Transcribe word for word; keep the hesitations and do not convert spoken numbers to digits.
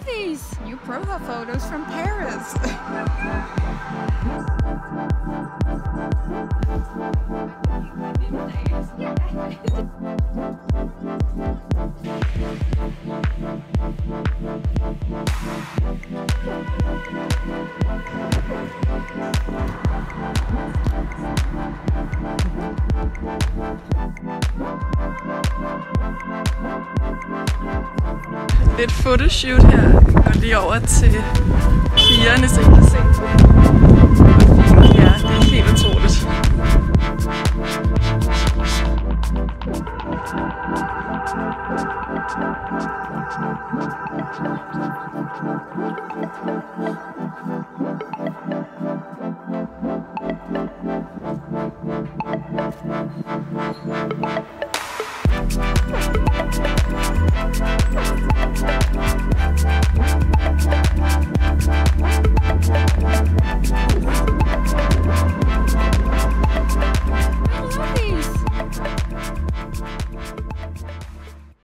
these new profile photos from Paris. Lidt fotoshoot her. Går lige over til pigernes enkeltseng. Ja, det er helt utroligt.